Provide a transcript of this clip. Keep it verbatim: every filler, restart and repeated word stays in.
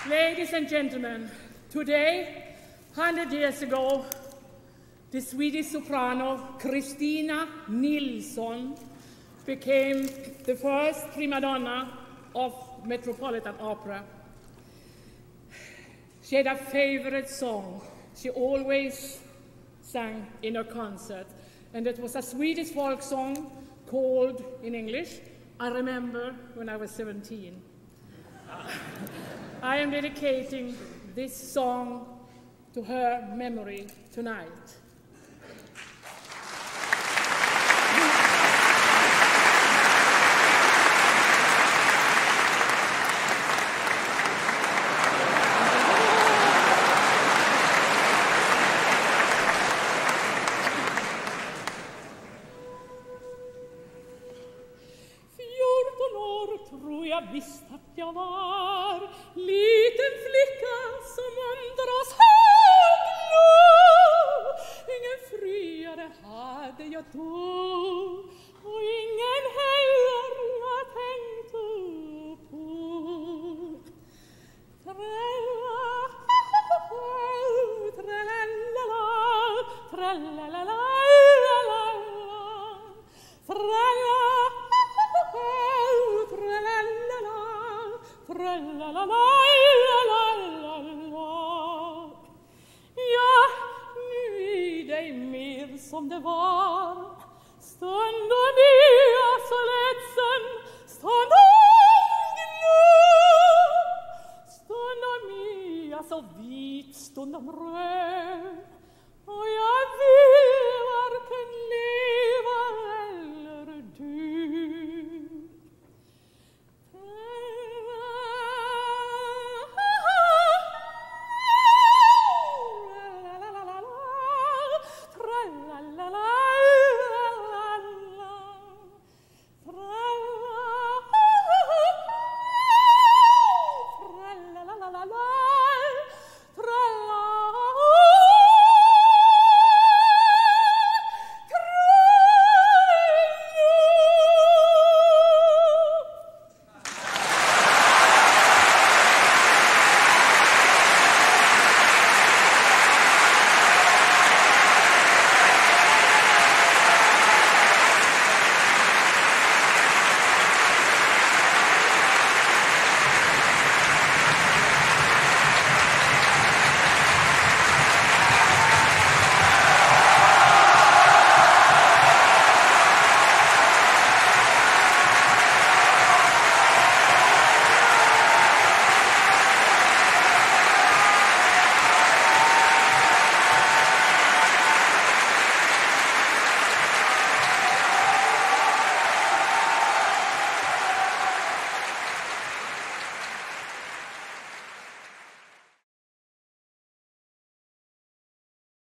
Ladies and gentlemen, today, one hundred years ago, the Swedish soprano Birgit Nilsson became the first prima donna of Metropolitan Opera. She had a favorite song she always sang in her concert, and it was a Swedish folk song called, in English, I Remember When I Was seventeen. I am dedicating this song to her memory tonight. Visst att jag var liten flicka som undras höglo. Ingen friare hade jag då, och ingen heller jag tänkte på. Tralla, trallala, trallala, tralla. Ja, nu är det mer som det var. Stundom är jag så ledsen, stundom glad. Stundom är jag så vit, stundom röd.